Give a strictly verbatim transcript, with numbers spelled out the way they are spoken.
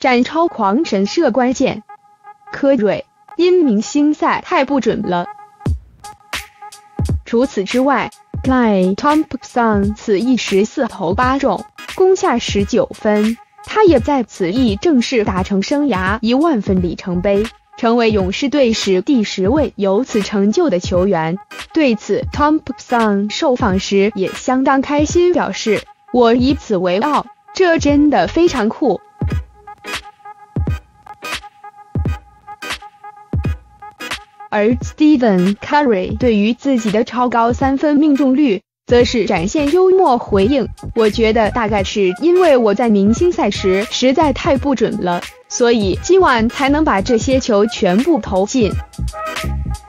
斩超狂神射关键。科瑞因明星赛太不准了。除此之外 ，Klay Thompson 此役十四投八中，攻下十九分，他也在此役正式达成生涯一万分里程碑，成为勇士队史第十位有此成就的球员。对此 ，Thompson 受访时也相当开心，表示：“我以此为傲，这真的非常酷。”而 Stephen Curry 对于自己的超高三分命中率，则是展现幽默回应：“我觉得大概是因为我在明星赛时实在太不准了，所以今晚才能把这些球全部投进。”